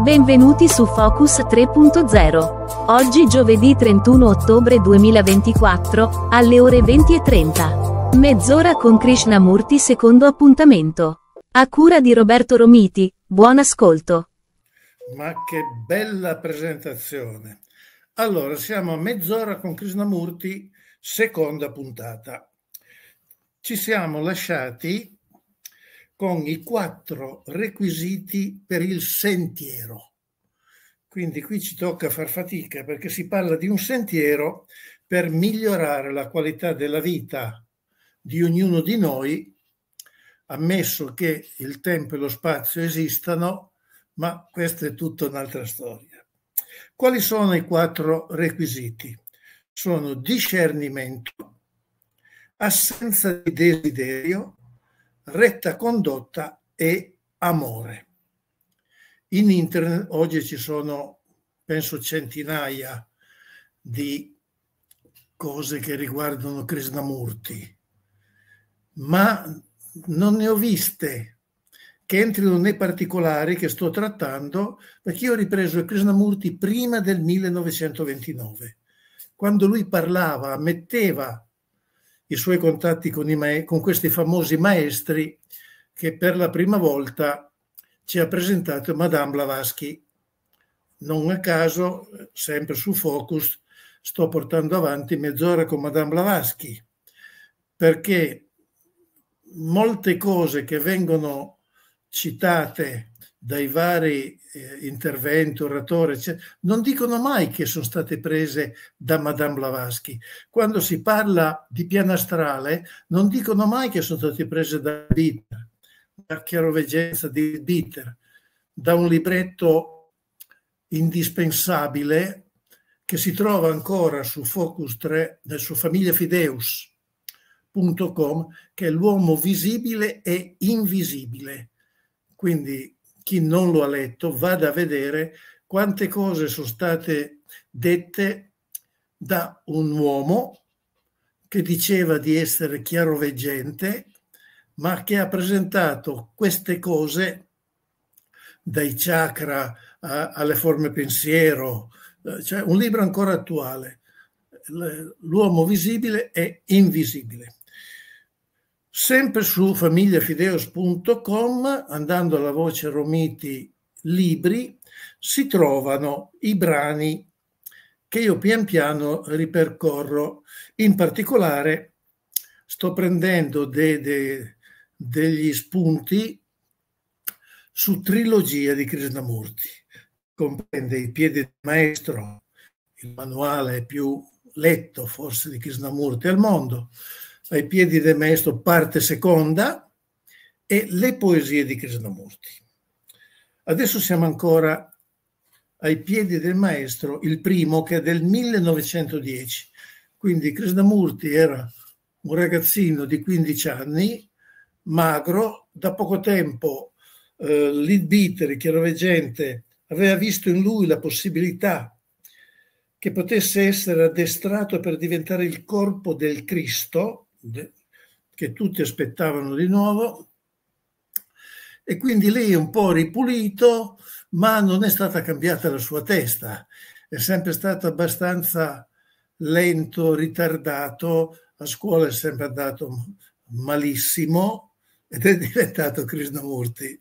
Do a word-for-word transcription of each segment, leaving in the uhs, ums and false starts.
Benvenuti su Focus tre punto zero. Oggi giovedì trentuno ottobre duemilaventiquattro, alle ore venti e trenta. Mezz'ora con Krishnamurti, secondo appuntamento. A cura di Roberto Romiti. Buon ascolto. Ma che bella presentazione. Allora, siamo a Mezz'ora con Krishnamurti, seconda puntata. Ci siamo lasciati con i quattro requisiti per il sentiero. Quindi qui ci tocca far fatica perché si parla di un sentiero per migliorare la qualità della vita di ognuno di noi, ammesso che il tempo e lo spazio esistano, ma questa è tutta un'altra storia. Quali sono i quattro requisiti? Sono discernimento, assenza di desiderio, retta condotta e amore. In internet oggi ci sono, penso, centinaia di cose che riguardano Krishnamurti, ma non ne ho viste che entrino nei particolari che sto trattando, perché io ho ripreso il Krishnamurti prima del millenovecentoventinove, quando lui parlava, metteva i suoi contatti con, i ma- con questi famosi maestri che per la prima volta ci ha presentato Madame Blavatsky. Non a caso, sempre su Focus, sto portando avanti Mezz'ora con Madame Blavatsky, perché molte cose che vengono citate dai vari eh, interventi, oratori, non dicono mai che sono state prese da Madame Blavatsky. Quando si parla di piano astrale, non dicono mai che sono state prese da Bitter, da chiaroveggenza di Bitter, da un libretto indispensabile che si trova ancora su Focus tre, su famiglia fideus punto com, che è L'uomo visibile e invisibile. Quindi chi non lo ha letto vada a vedere quante cose sono state dette da un uomo che diceva di essere chiaroveggente, ma che ha presentato queste cose, dai chakra a, alle forme pensiero, cioè un libro ancora attuale, L'uomo visibile e invisibile. Sempre su famiglia fideus punto com, andando alla voce Romiti Libri, si trovano i brani che io pian piano ripercorro. In particolare sto prendendo de, de, degli spunti su trilogia di Krishnamurti. Comprende I piedi del maestro, il manuale più letto forse di Krishnamurti al mondo, Ai piedi del maestro parte seconda e le poesie di Krishnamurti. Adesso siamo ancora ai piedi del maestro, il primo, che è del millenovecentodieci. Quindi Krishnamurti era un ragazzino di quindici anni, magro, da poco tempo eh, Leadbeater, il chiaroveggente, aveva visto in lui la possibilità che potesse essere addestrato per diventare il corpo del Cristo, che tutti aspettavano di nuovo, e quindi lei è un po' ripulito, ma non è stata cambiata la sua testa, è sempre stato abbastanza lento, ritardato, a scuola è sempre andato malissimo ed è diventato Krishnamurti.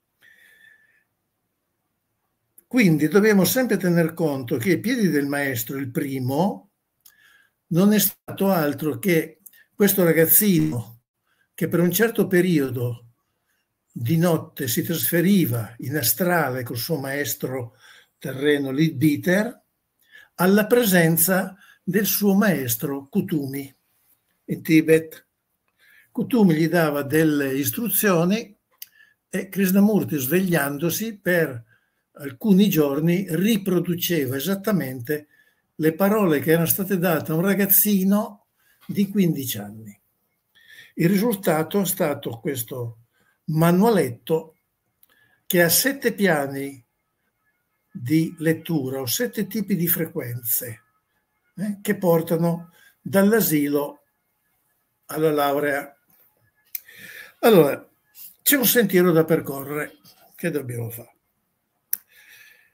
Quindi dobbiamo sempre tener conto che ai piedi del maestro, il primo, non è stato altro che questo ragazzino che per un certo periodo di notte si trasferiva in astrale col suo maestro terreno Leadbeater alla presenza del suo maestro Kutumi in Tibet. Kutumi gli dava delle istruzioni e Krishnamurti, svegliandosi per alcuni giorni, riproduceva esattamente le parole che erano state date a un ragazzino di quindici anni. Il risultato è stato questo manualetto che ha sette piani di lettura o sette tipi di frequenze eh, che portano dall'asilo alla laurea. Allora, c'è un sentiero da percorrere. Che dobbiamo fare?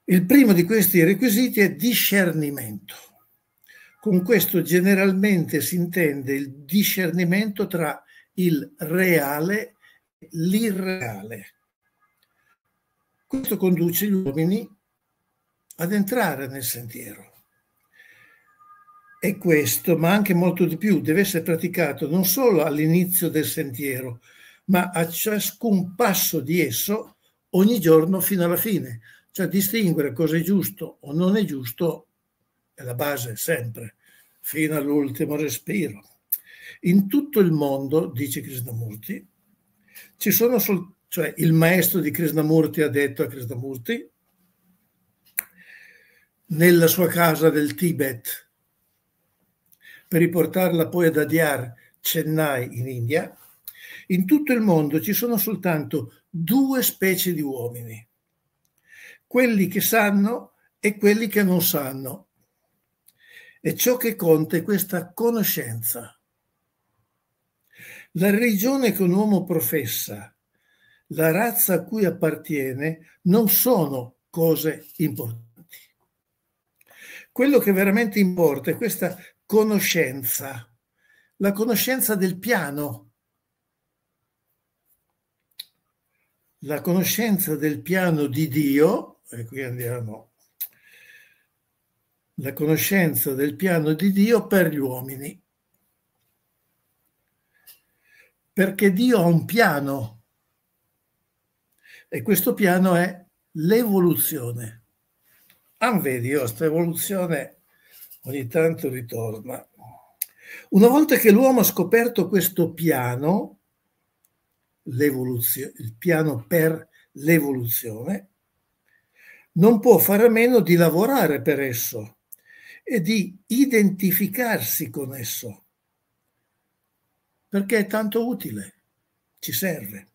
Il primo di questi requisiti è discernimento. Con questo generalmente si intende il discernimento tra il reale e l'irreale. Questo conduce gli uomini ad entrare nel sentiero. E questo, ma anche molto di più, deve essere praticato non solo all'inizio del sentiero, ma a ciascun passo di esso ogni giorno fino alla fine. Cioè distinguere cosa è giusto o non è giusto è la base sempre, fino all'ultimo respiro. In tutto il mondo, dice Krishnamurti, ci sono sol- cioè il maestro di Krishnamurti ha detto a Krishnamurti, nella sua casa del Tibet, per riportarla poi ad Adyar, Chennai in India, in tutto il mondo ci sono soltanto due specie di uomini, quelli che sanno e quelli che non sanno. E ciò che conta è questa conoscenza. La religione che un uomo professa, la razza a cui appartiene, non sono cose importanti. Quello che veramente importa è questa conoscenza, la conoscenza del piano, la conoscenza del piano di Dio, e qui andiamo, la conoscenza del piano di Dio per gli uomini. Perché Dio ha un piano e questo piano è l'evoluzione. Ah, vedi, io, questa evoluzione ogni tanto ritorna. Una volta che l'uomo ha scoperto questo piano, l'evoluzione, il piano per l'evoluzione, non può fare a meno di lavorare per esso e di identificarsi con esso, perché è tanto utile, ci serve,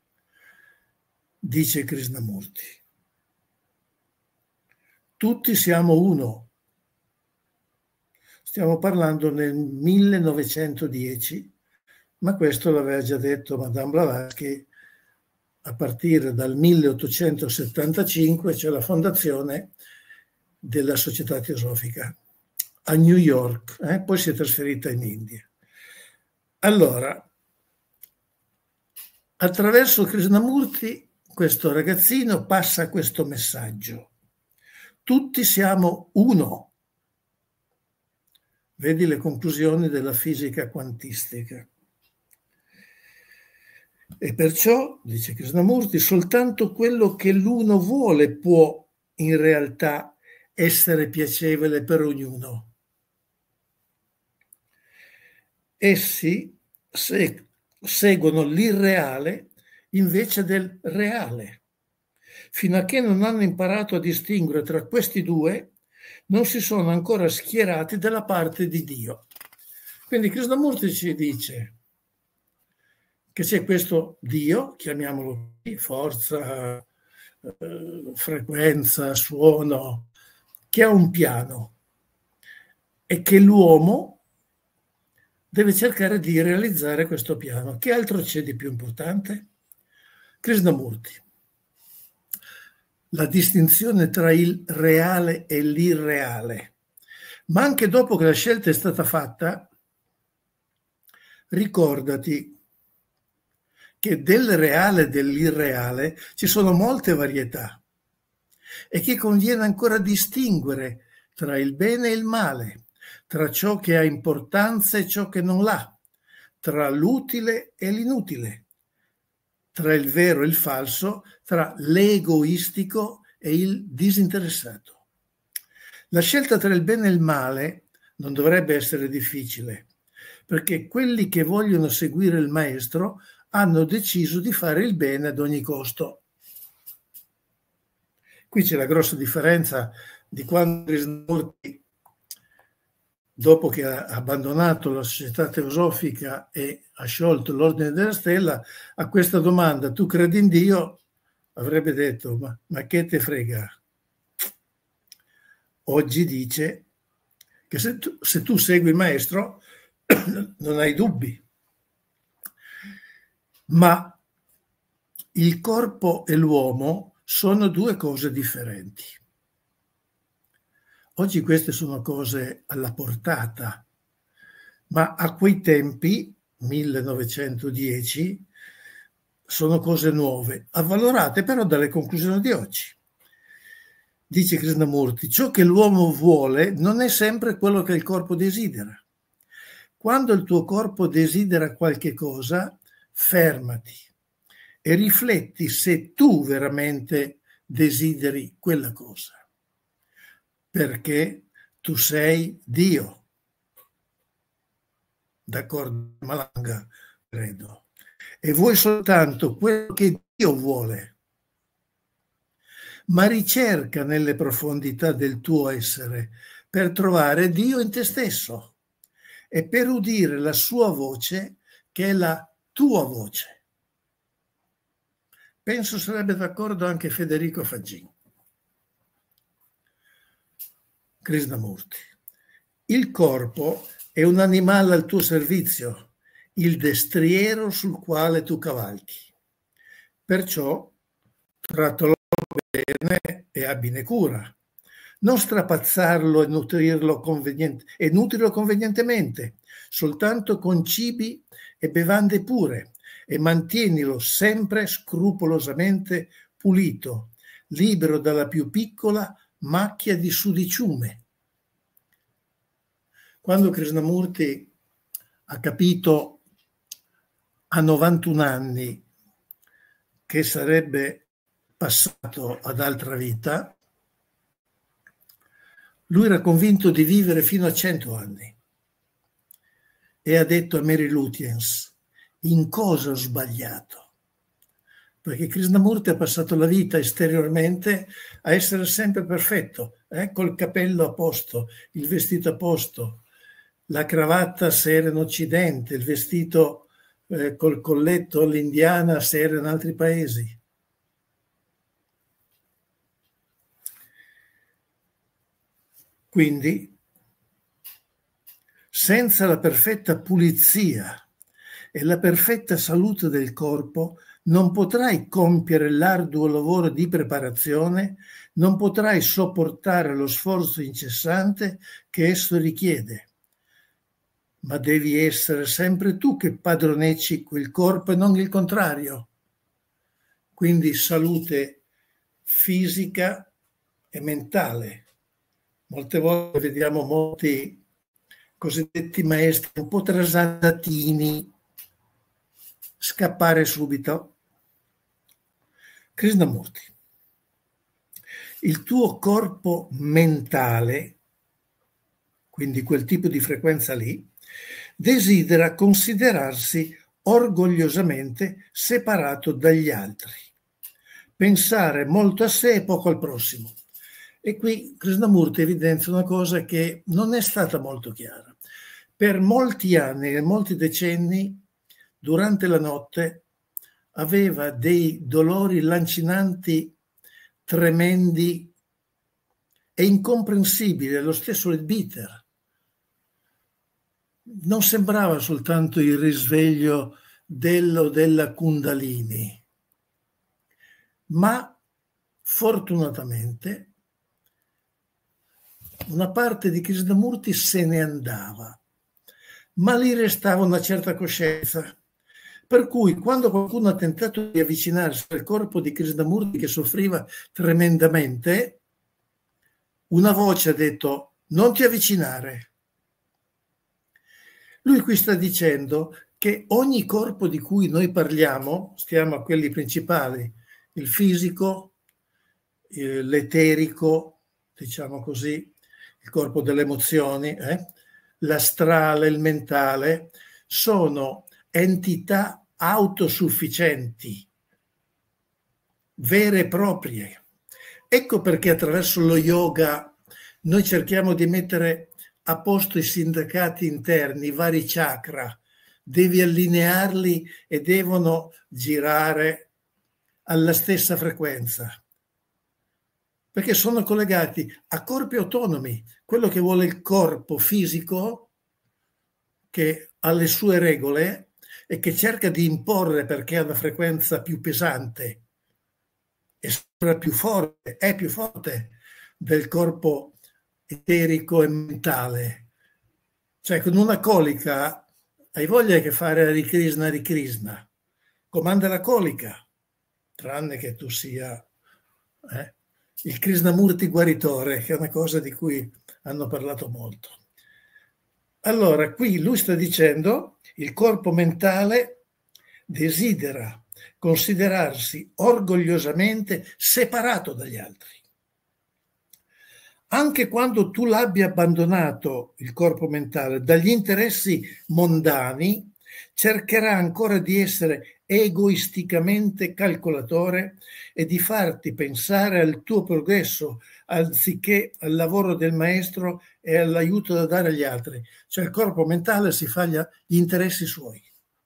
dice Krishnamurti. Tutti siamo uno. Stiamo parlando nel millenovecentodieci, ma questo l'aveva già detto Madame Blavatsky a partire dal milleottocentosettantacinque, cioè la fondazione della Società Teosofica a New York, eh? Poi si è trasferita in India. Allora, attraverso Krishnamurti, questo ragazzino passa questo messaggio. Tutti siamo uno. Vedi le conclusioni della fisica quantistica. E perciò, dice Krishnamurti, soltanto quello che l'uno vuole può in realtà essere piacevole per ognuno. Essi se- seguono l'irreale invece del reale. Fino a che non hanno imparato a distinguere tra questi due, non si sono ancora schierati dalla parte di Dio. Quindi Krishnamurti ci dice che c'è questo Dio, chiamiamolo qui, forza, eh, frequenza, suono, che ha un piano e che l'uomo deve cercare di realizzare questo piano. Che altro c'è di più importante? Krishnamurti. La distinzione tra il reale e l'irreale. Ma anche dopo che la scelta è stata fatta, ricordati che del reale e dell'irreale ci sono molte varietà e che conviene ancora distinguere tra il bene e il male, tra ciò che ha importanza e ciò che non l'ha, tra l'utile e l'inutile, tra il vero e il falso, tra l'egoistico e il disinteressato. La scelta tra il bene e il male non dovrebbe essere difficile, perché quelli che vogliono seguire il maestro hanno deciso di fare il bene ad ogni costo. Qui c'è la grossa differenza di quando Krishnamurti, dopo che ha abbandonato la Società Teosofica e ha sciolto l'Ordine della Stella, a questa domanda, tu credi in Dio? Avrebbe detto, ma, ma che te frega? Oggi dice che se tu, se tu segui il maestro non hai dubbi. Ma il corpo e l'uomo sono due cose differenti. Oggi queste sono cose alla portata, ma a quei tempi, millenovecentodieci, sono cose nuove, avvalorate però dalle conclusioni di oggi. Dice Krishnamurti, ciò che l'uomo vuole non è sempre quello che il corpo desidera. Quando il tuo corpo desidera qualche cosa, fermati e rifletti se tu veramente desideri quella cosa. Perché tu sei Dio. D'accordo, Malanga, credo. E vuoi soltanto quello che Dio vuole. Ma ricerca nelle profondità del tuo essere per trovare Dio in te stesso e per udire la sua voce, che è la tua voce. Penso sarebbe d'accordo anche Federico Faggin. Krishnamurti. Il corpo è un animale al tuo servizio, il destriero sul quale tu cavalchi. Perciò trattalo bene e abbine cura. Non strapazzarlo e nutrirlo, convenient- e nutrirlo convenientemente, soltanto con cibi e bevande pure, e mantienilo sempre scrupolosamente pulito, libero dalla più piccola macchia di sudiciume. Quando Krishnamurti ha capito a novantuno anni che sarebbe passato ad altra vita, lui era convinto di vivere fino a cento anni e ha detto a Mary Lutyens: in cosa ho sbagliato? Perché Krishnamurti ha passato la vita esteriormente a essere sempre perfetto, eh? Col capello a posto, il vestito a posto, la cravatta se era in Occidente, il vestito eh, col colletto all'indiana se era in altri paesi. Quindi, senza la perfetta pulizia e la perfetta salute del corpo, non potrai compiere l'arduo lavoro di preparazione, non potrai sopportare lo sforzo incessante che esso richiede. Ma devi essere sempre tu che padroneggi quel corpo e non il contrario. Quindi salute fisica e mentale. Molte volte vediamo molti cosiddetti maestri un po' trasandatini scappare subito. Krishnamurti, il tuo corpo mentale, quindi quel tipo di frequenza lì, desidera considerarsi orgogliosamente separato dagli altri, pensare molto a sé e poco al prossimo. E qui Krishnamurti evidenzia una cosa che non è stata molto chiara. Per molti anni e molti decenni, durante la notte, aveva dei dolori lancinanti, tremendi e incomprensibili, lo stesso il bitter. Non sembrava soltanto il risveglio dello della Kundalini, ma fortunatamente una parte di Krishnamurti se ne andava, ma lì restava una certa coscienza. Per cui quando qualcuno ha tentato di avvicinarsi al corpo di Krishnamurti che soffriva tremendamente, una voce ha detto: non ti avvicinare. Lui qui sta dicendo che ogni corpo di cui noi parliamo, stiamo a quelli principali, il fisico, l'eterico, diciamo così, il corpo delle emozioni, eh? l'astrale, il mentale, sono entità autosufficienti, vere e proprie. Ecco perché attraverso lo yoga noi cerchiamo di mettere a posto i sindacati interni, i vari chakra, devi allinearli e devono girare alla stessa frequenza, perché sono collegati a corpi autonomi. Quello che vuole il corpo fisico, che ha le sue regole e che cerca di imporre perché ha una frequenza più pesante e più forte, è più forte del corpo eterico e mentale. Cioè, con una colica hai voglia che fare Hare Krishna, Hare Krishna. Comanda la colica, tranne che tu sia eh, il Krishnamurti guaritore, che è una cosa di cui hanno parlato molto. Allora, qui lui sta dicendo il corpo mentale desidera considerarsi orgogliosamente separato dagli altri. Anche quando tu l'abbia abbandonato il corpo mentale dagli interessi mondani, cercherà ancora di essere egoisticamente calcolatore e di farti pensare al tuo progresso anziché al lavoro del maestro e all'aiuto da dare agli altri. Cioè il corpo mentale si fa gli interessi suoi.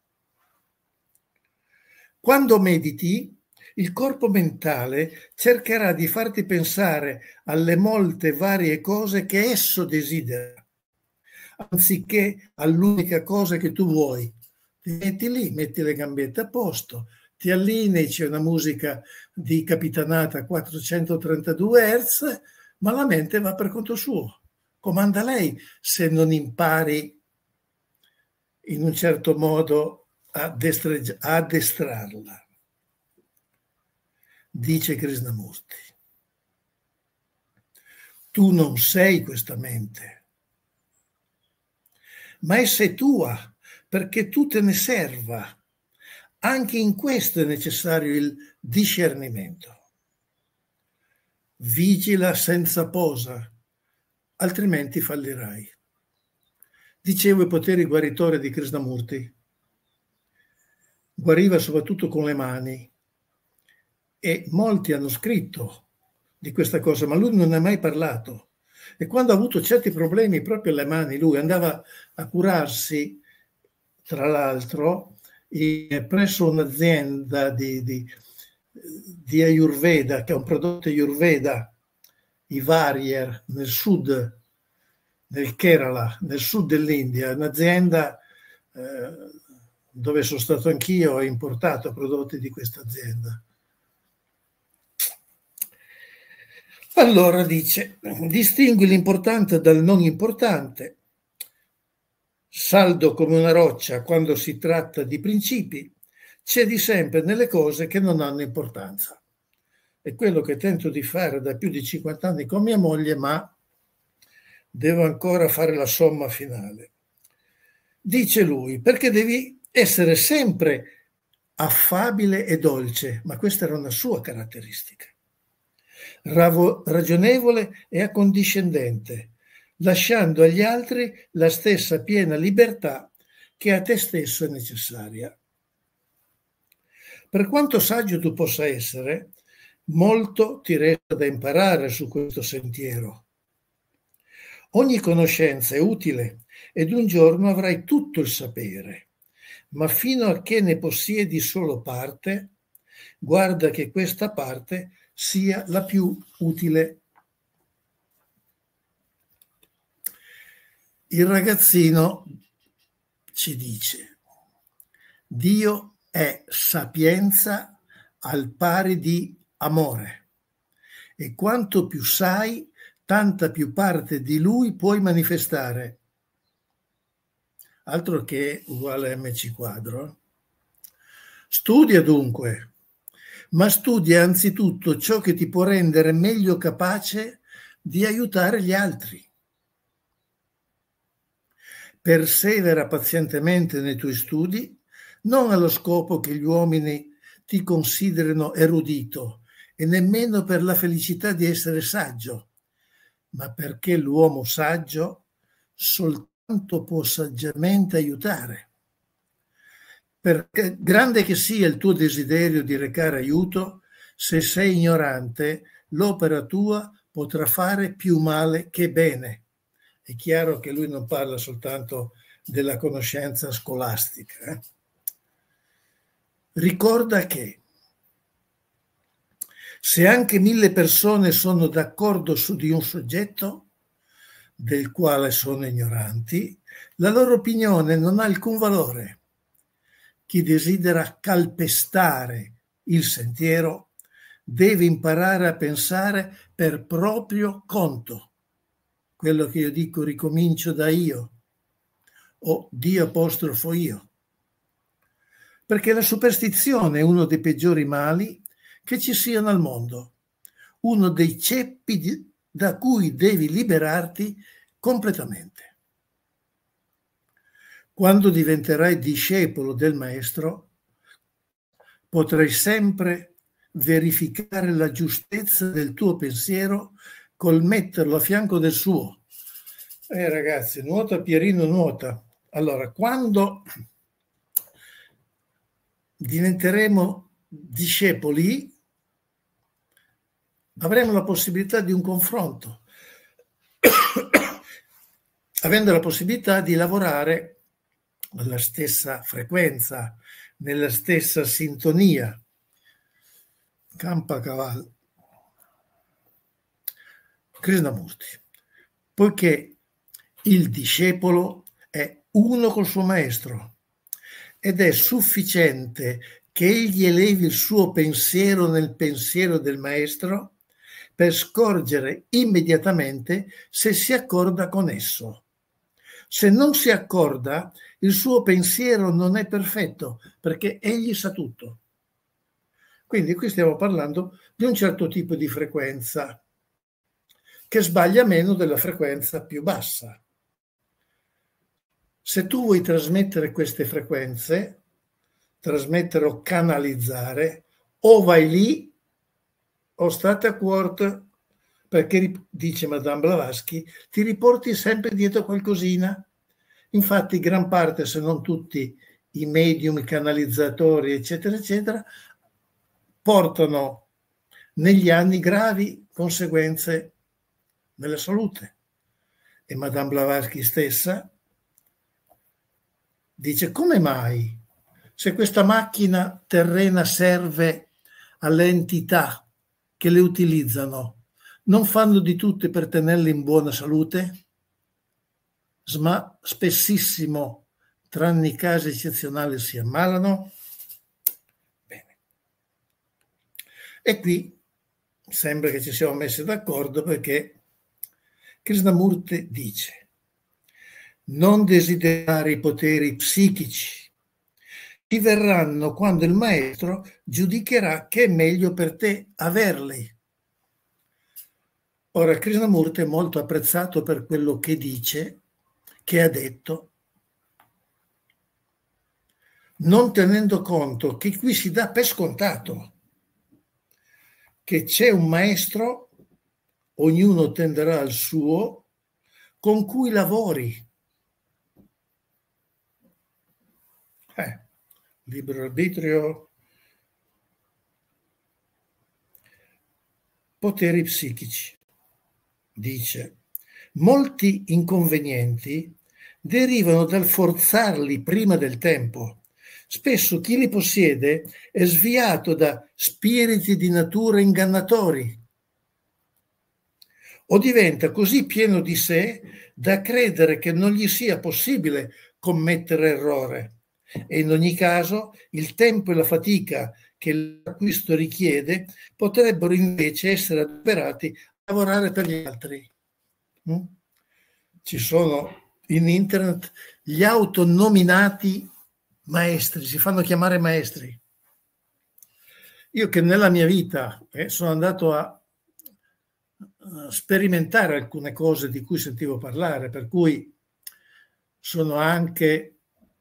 Quando mediti, il corpo mentale cercherà di farti pensare alle molte varie cose che esso desidera, anziché all'unica cosa che tu vuoi. Ti metti lì, metti le gambette a posto, ti allinei, c'è una musica di capitanata a quattrocentotrentadue hertz, ma la mente va per conto suo. Comanda lei se non impari in un certo modo a addestrarla. Dice Krishnamurti, tu non sei questa mente, ma essa è tua perché tu te ne serva. Anche in questo è necessario il discernimento. Vigila senza posa, altrimenti fallirai. Dicevo, i poteri guaritori di Krishnamurti. Guariva soprattutto con le mani e molti hanno scritto di questa cosa, ma lui non ne ha mai parlato. E quando ha avuto certi problemi proprio alle mani, lui andava a curarsi, tra l'altro, presso un'azienda di, di, di Ayurveda, che è un prodotto Ayurveda, i Warrior, nel sud, nel Kerala, nel sud dell'India, un'azienda eh, dove sono stato anch'io e ho importato prodotti di questa azienda. Allora dice, distingui l'importante dal non importante, saldo come una roccia quando si tratta di principi, cedi sempre nelle cose che non hanno importanza. È quello che tento di fare da più di cinquanta anni con mia moglie, ma devo ancora fare la somma finale. Dice lui, perché devi essere sempre affabile e dolce, ma questa era una sua caratteristica. Ragionevole e accondiscendente, lasciando agli altri la stessa piena libertà che a te stesso è necessaria. Per quanto saggio tu possa essere, molto ti resta da imparare su questo sentiero. Ogni conoscenza è utile ed un giorno avrai tutto il sapere, ma fino a che ne possiedi solo parte, guarda che questa parte sia la più utile. Il ragazzino ci dice: Dio è sapienza al pari di amore, e quanto più sai, tanta più parte di lui puoi manifestare. Altro che uguale mc quadro. Studia dunque, ma studia anzitutto ciò che ti può rendere meglio capace di aiutare gli altri. Persevera pazientemente nei tuoi studi, non allo scopo che gli uomini ti considerino erudito e nemmeno per la felicità di essere saggio, ma perché l'uomo saggio soltanto può saggiamente aiutare. Perché grande che sia il tuo desiderio di recare aiuto, se sei ignorante, l'opera tua potrà fare più male che bene. È chiaro che lui non parla soltanto della conoscenza scolastica. Eh? Ricorda che se anche mille persone sono d'accordo su di un soggetto del quale sono ignoranti, la loro opinione non ha alcun valore. Chi desidera calpestare il sentiero deve imparare a pensare per proprio conto. quello che io dico ricomincio da io, o Dio apostrofo io. Perché la superstizione è uno dei peggiori mali che ci siano al mondo, uno dei ceppi di, da cui devi liberarti completamente. Quando diventerai discepolo del Maestro, potrai sempre verificare la giustezza del tuo pensiero col metterlo a fianco del suo. Eh ragazzi, nuota Pierino, nuota. Allora, quando diventeremo discepoli, avremo la possibilità di un confronto, avendo la possibilità di lavorare alla stessa frequenza, nella stessa sintonia. Campa cavallo. Krishnamurti, poiché il discepolo è uno col suo maestro ed è sufficiente che egli elevi il suo pensiero nel pensiero del maestro per scorgere immediatamente se si accorda con esso. Se non si accorda, il suo pensiero non è perfetto perché egli sa tutto. Quindi qui stiamo parlando di un certo tipo di frequenza che sbaglia meno della frequenza più bassa. Se tu vuoi trasmettere queste frequenze, trasmettere o canalizzare, o vai lì o state a cuore, perché, dice Madame Blavatsky, ti riporti sempre dietro qualcosina. Infatti gran parte, se non tutti, i medium, i canalizzatori, eccetera, eccetera, portano negli anni gravi conseguenze nella salute. E Madame Blavatsky stessa dice: come mai, se questa macchina terrena serve alle entità che le utilizzano, non fanno di tutte per tenerle in buona salute? Ma spessissimo, tranne i casi eccezionali, si ammalano. Bene. E qui sembra che ci siamo messi d'accordo, perché Krishnamurti dice: non desiderare i poteri psichici, ti verranno quando il maestro giudicherà che è meglio per te averli. Ora, Krishnamurti è molto apprezzato per quello che dice, che ha detto, non tenendo conto che qui si dà per scontato che c'è un maestro, ognuno tenderà al suo, con cui lavori. Eh, libero arbitrio, poteri psichici. Dice: molti inconvenienti derivano dal forzarli prima del tempo. Spesso chi li possiede è sviato da spiriti di natura ingannatori o diventa così pieno di sé da credere che non gli sia possibile commettere errore. E in ogni caso il tempo e la fatica che l'acquisto richiede potrebbero invece essere adoperati a lavorare per gli altri. Mm? Ci sono in internet gli autonominati maestri, si fanno chiamare maestri. Io che nella mia vita eh, sono andato a uh, sperimentare alcune cose di cui sentivo parlare, per cui sono anche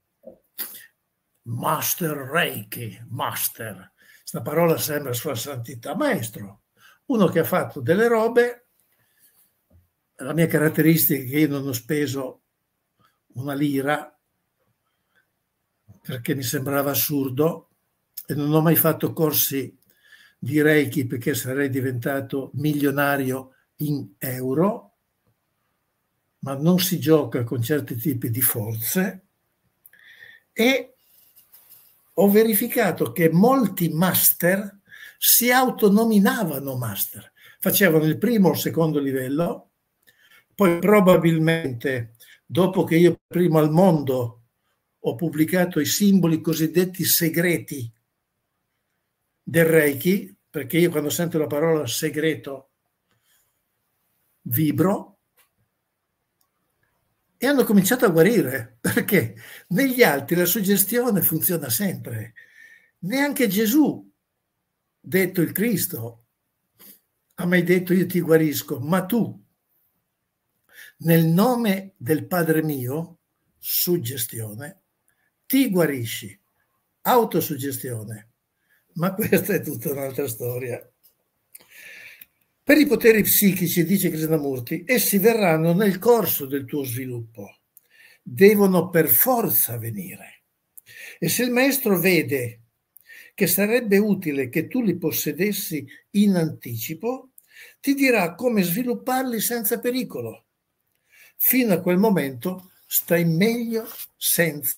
Master Reiki, Master, questa parola sembra sua santità, maestro, uno che ha fatto delle robe. La mia caratteristica è che io non ho speso una lira perché mi sembrava assurdo e non ho mai fatto corsi di Reiki perché sarei diventato milionario in euro, ma non si gioca con certi tipi di forze. E ho verificato che molti master si autonominavano master, facevano il primo o il secondo livello, poi probabilmente dopo che io primo al mondo ho pubblicato i simboli cosiddetti segreti del Reiki, perché io quando sento la parola segreto vibro, e hanno cominciato a guarire, perché negli altri la suggestione funziona sempre. Neanche Gesù, detto il Cristo, ha mai detto io ti guarisco, ma tu, nel nome del Padre mio, suggestione, ti guarisci, autosuggestione. Ma questa è tutta un'altra storia. Per i poteri psichici, dice Krishnamurti, essi verranno nel corso del tuo sviluppo, devono per forza venire. E se il maestro vede che sarebbe utile che tu li possedessi in anticipo, ti dirà come svilupparli senza pericolo. Fino a quel momento stai meglio senza.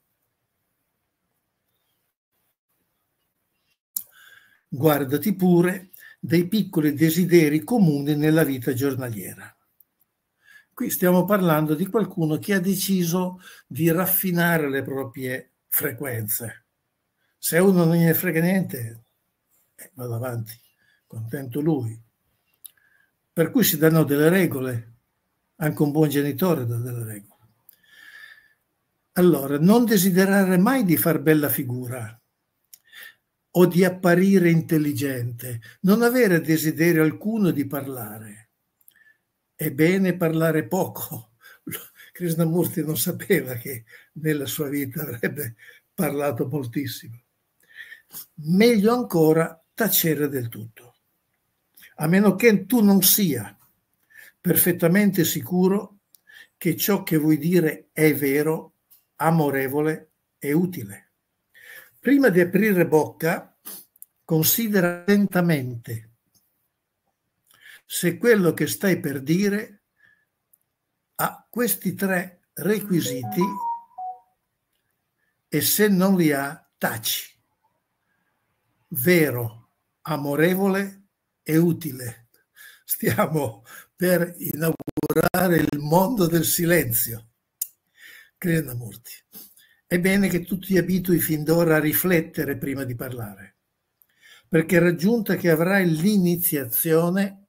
Guardati pure dei piccoli desideri comuni nella vita giornaliera. Qui stiamo parlando di qualcuno che ha deciso di raffinare le proprie frequenze. Se uno non gliene frega niente, eh, vado avanti, contento lui. Per cui si danno delle regole, anche un buon genitore dà delle regole. Allora, non desiderare mai di far bella figura o di apparire intelligente, non avere desiderio alcuno di parlare. È bene parlare poco. Krishnamurti non sapeva che nella sua vita avrebbe parlato moltissimo. Meglio ancora tacere del tutto, a meno che tu non sia perfettamente sicuro che ciò che vuoi dire è vero, amorevole e utile. Prima di aprire bocca, considera attentamente se quello che stai per dire ha questi tre requisiti e se non li ha, taci. Vero, amorevole e utile. Stiamo per inaugurare il mondo del silenzio. Krishnamurti. È bene che tu ti abitui fin d'ora a riflettere prima di parlare, perché raggiunta che avrai l'iniziazione,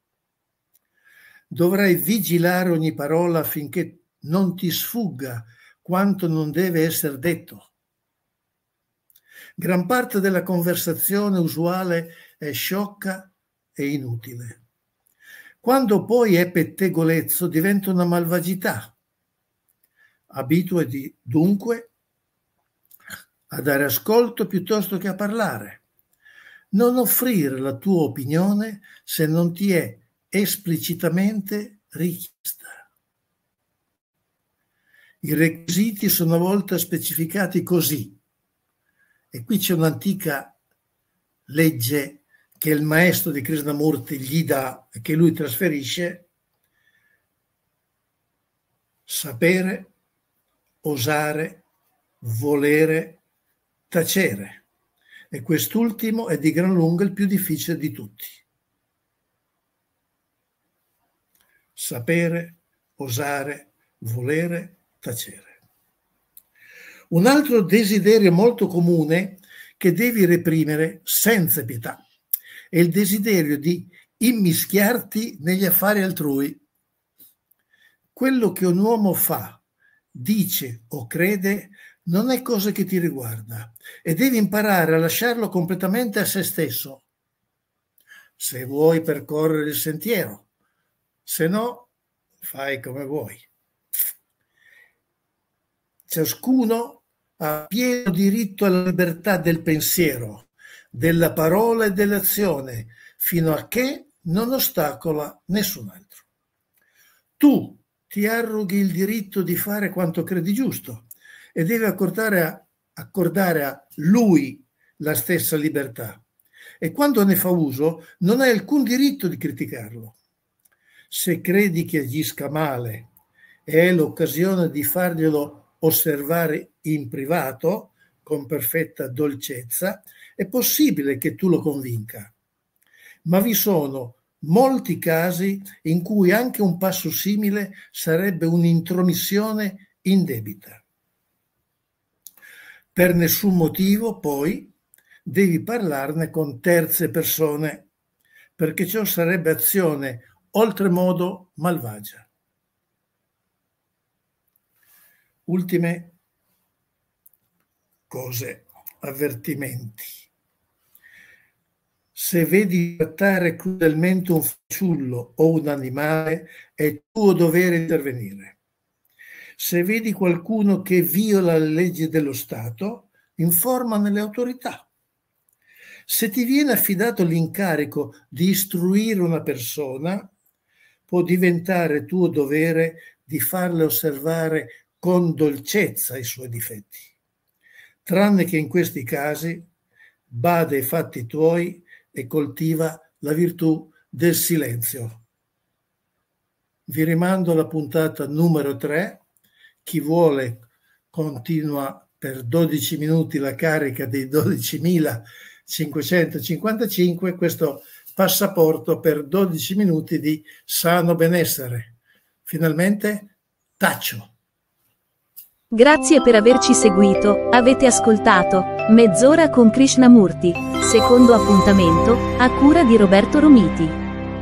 dovrai vigilare ogni parola affinché non ti sfugga quanto non deve essere detto. Gran parte della conversazione usuale è sciocca e inutile. Quando poi è pettegolezzo diventa una malvagità. Abituati dunque a dare ascolto piuttosto che a parlare. Non offrire la tua opinione se non ti è esplicitamente richiesta. I requisiti sono a volte specificati così. E qui c'è un'antica legge che il maestro di Krishnamurti gli dà e che lui trasferisce: sapere, osare, volere, tacere. E quest'ultimo è di gran lunga il più difficile di tutti. Sapere, osare, volere, tacere. Un altro desiderio molto comune che devi reprimere senza pietà è il desiderio di immischiarti negli affari altrui. Quello che un uomo fa, dice o crede non è cosa che ti riguarda e devi imparare a lasciarlo completamente a se stesso. Se vuoi percorrere il sentiero, se no fai come vuoi. Ciascuno ha pieno diritto alla libertà del pensiero, della parola e dell'azione, fino a che non ostacola nessun altro. Tu ti arroghi il diritto di fare quanto credi giusto e devi accordare a, accordare a lui la stessa libertà. E quando ne fa uso, non hai alcun diritto di criticarlo. Se credi che agisca male e è l'occasione di farglielo osservare in privato, con perfetta dolcezza, è possibile che tu lo convinca. Ma vi sono molti casi in cui anche un passo simile sarebbe un'intromissione indebita. Per nessun motivo, poi, devi parlarne con terze persone, perché ciò sarebbe azione oltremodo malvagia. ultime cose, avvertimenti. Se vedi trattare crudelmente un fanciullo o un animale, è tuo dovere intervenire. Se vedi qualcuno che viola le leggi dello Stato, informane le autorità. Se ti viene affidato l'incarico di istruire una persona, può diventare tuo dovere di farle osservare con dolcezza i suoi difetti. Tranne che in questi casi, bada ai fatti tuoi e coltiva la virtù del silenzio. Vi rimando alla puntata numero tre. Chi vuole continua per dodici minuti la carica dei dodicimilacinquecentocinquantacinque, questo passaporto per dodici minuti di sano benessere. Finalmente taccio. Grazie per averci seguito, avete ascoltato Mezz'ora con Krishnamurti, secondo appuntamento, a cura di Roberto Romiti.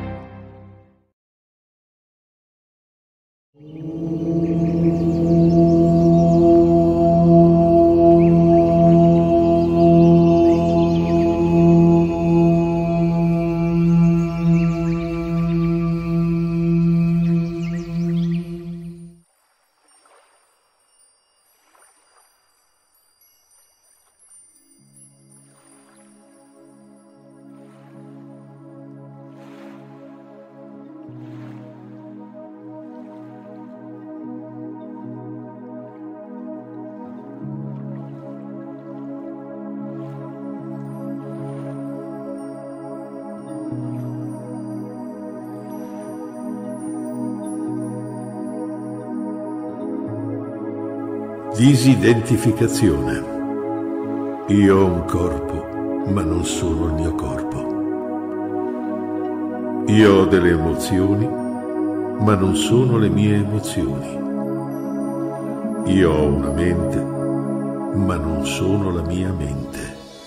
Disidentificazione. Io ho un corpo, ma non sono il mio corpo. Io ho delle emozioni, ma non sono le mie emozioni. Io ho una mente, ma non sono la mia mente.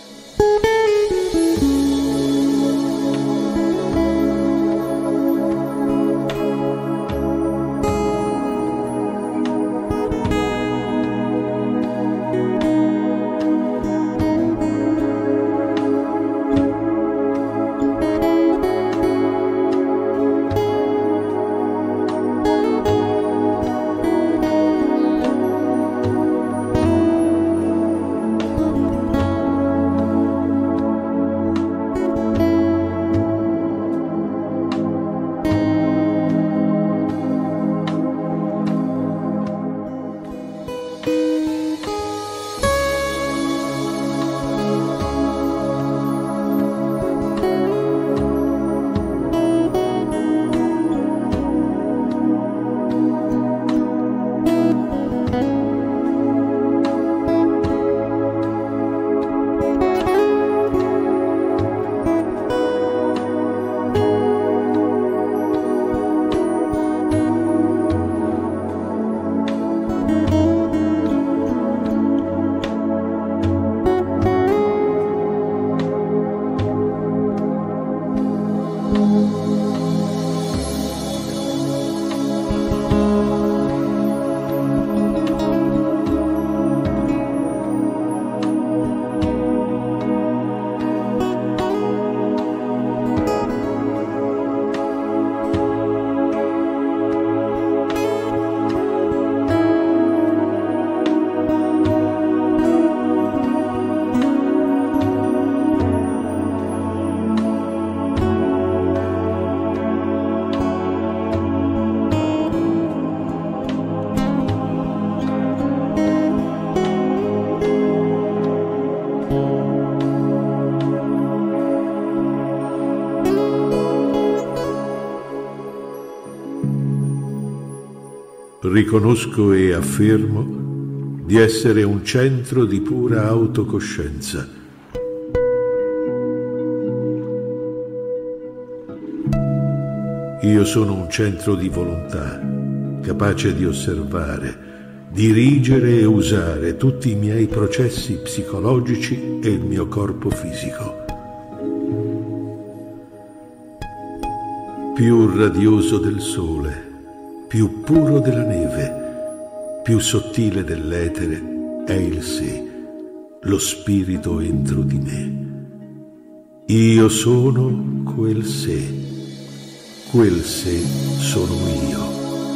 Riconosco e affermo di essere un centro di pura autocoscienza. Io sono un centro di volontà, capace di osservare, dirigere e usare tutti i miei processi psicologici e il mio corpo fisico. Più radioso del sole, più puro della neve, più sottile dell'etere è il sé, lo spirito entro di me. Io sono quel sé, quel sé sono io.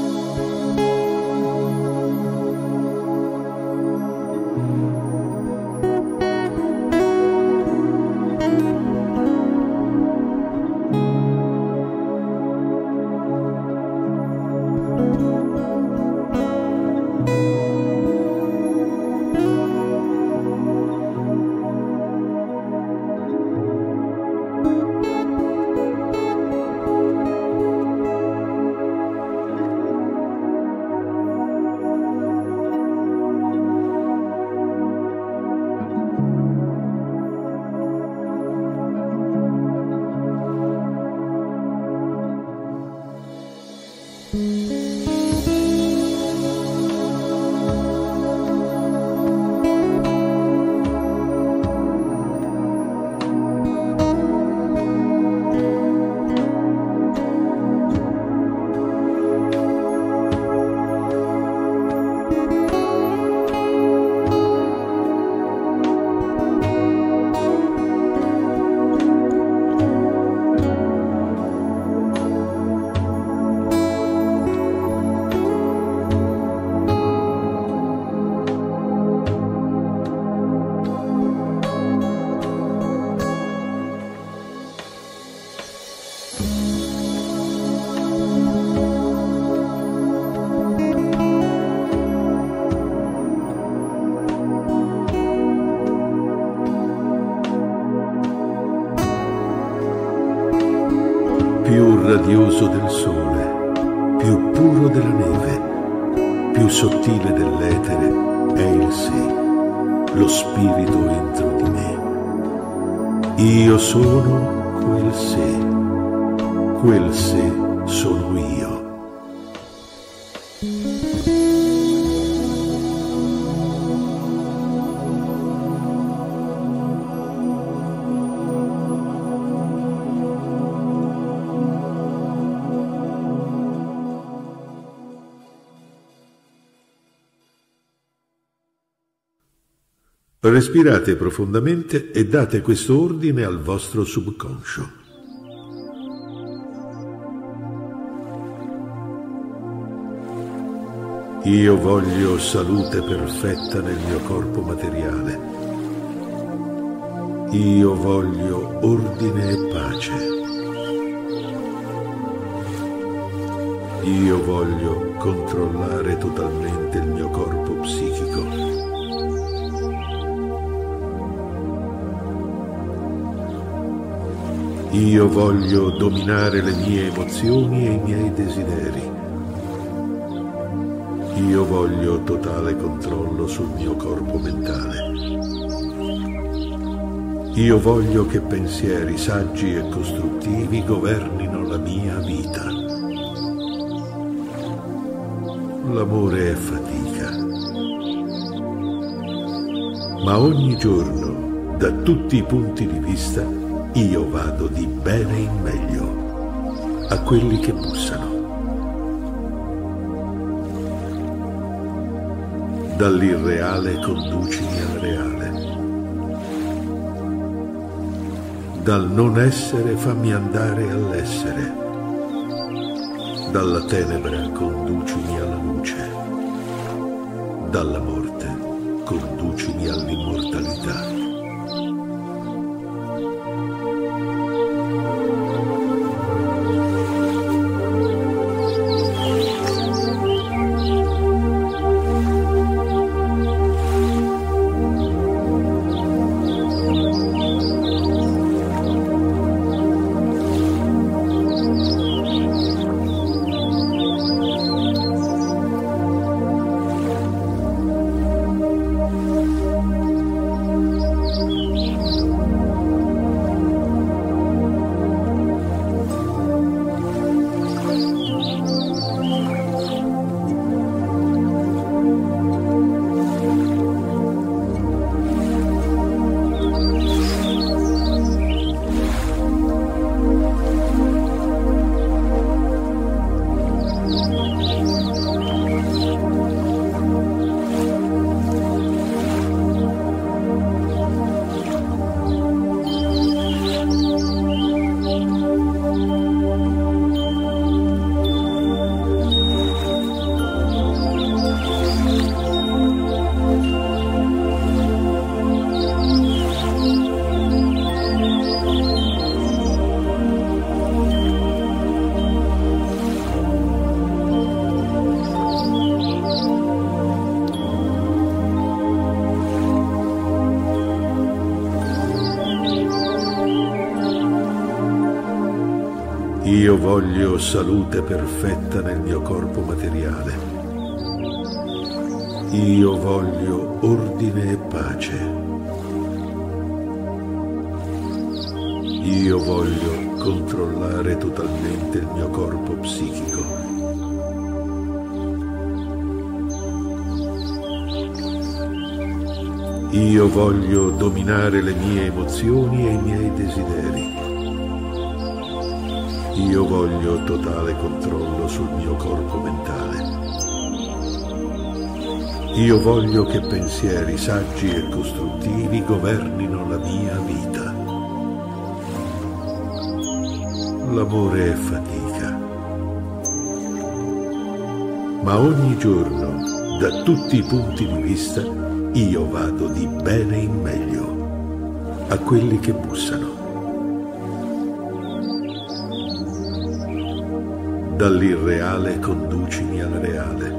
Più radioso del sole, più puro della neve, più sottile dell'etere è il sé, lo spirito entro di me. Io sono quel sé, quel sé sono io. Respirate profondamente e date questo ordine al vostro subconscio. Io voglio salute perfetta nel mio corpo materiale. Io voglio ordine e pace. Io voglio controllare totalmente il mio corpo psichico. Io voglio dominare le mie emozioni e i miei desideri. Io voglio totale controllo sul mio corpo mentale. Io voglio che pensieri saggi e costruttivi governino la mia vita. L'amore è fatica, ma ogni giorno, da tutti i punti di vista, io vado di bene in meglio a quelli che bussano. Dall'irreale conducimi al reale. Dal non essere fammi andare all'essere. Dalla tenebra conducimi alla luce. Dalla morte conducimi all'immortalità. Io voglio salute perfetta nel mio corpo materiale. Io voglio ordine e pace. Io voglio controllare totalmente il mio corpo psichico. Io voglio dominare le mie emozioni e i miei desideri. Io voglio totale controllo sul mio corpo mentale. Io voglio che pensieri saggi e costruttivi governino la mia vita. L'amore è fatica, ma ogni giorno, da tutti i punti di vista, io vado di bene in meglio a quelli che bussano. Dall'irreale conducimi al reale.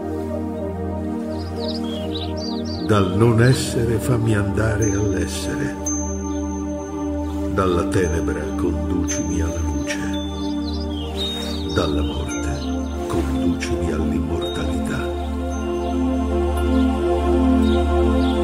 Dal non essere fammi andare all'essere. Dalla tenebra conducimi alla luce. Dalla morte conducimi all'immortalità.